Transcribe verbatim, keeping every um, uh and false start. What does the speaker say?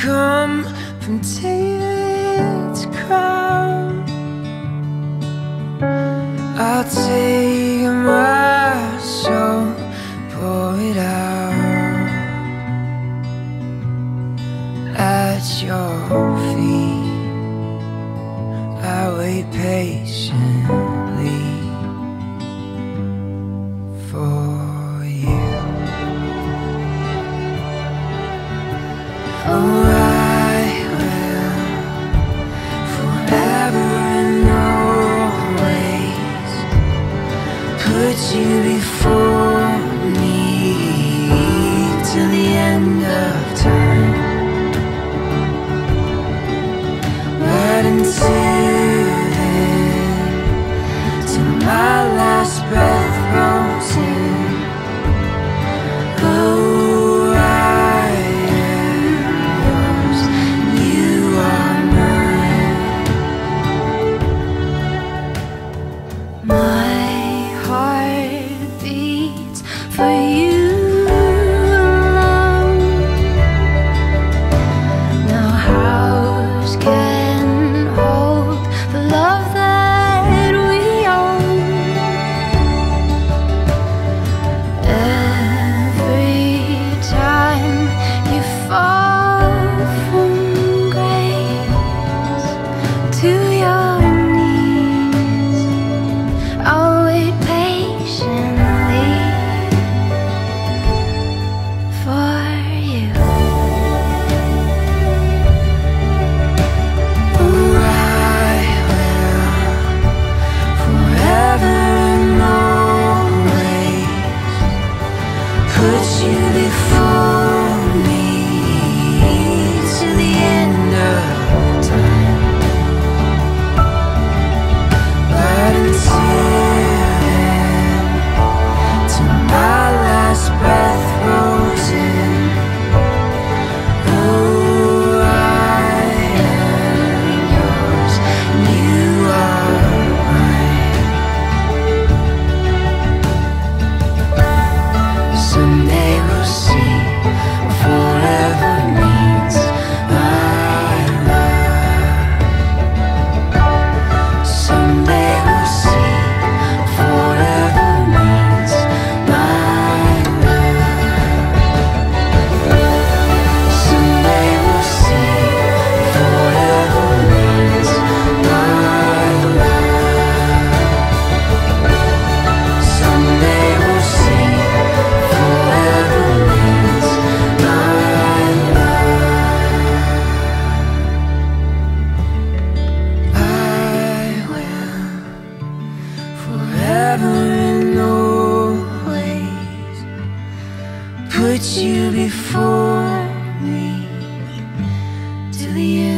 come from David's crown. I'll take my soul, pour it out at your feet. I wait patiently for you. Oh, I will forever and always put you before me till the end of time. But until then, till my last breath rolls in, oh, I am yours, you are mine. My heart beats for you alone. No house can hold the love that we own. Every time you fall from grace to your knees, I'll wait patiently for you. Oh, I will forever and always put you before me till the end of time. But until then, till my last breath rolls in, oh, I am yours, you are mine. Someday we'll see forever means my love. Someday we'll see forever means my love. Someday we'll see forever means my love. Someday we'll see forever means my love. I will forever and always put you before me till the end.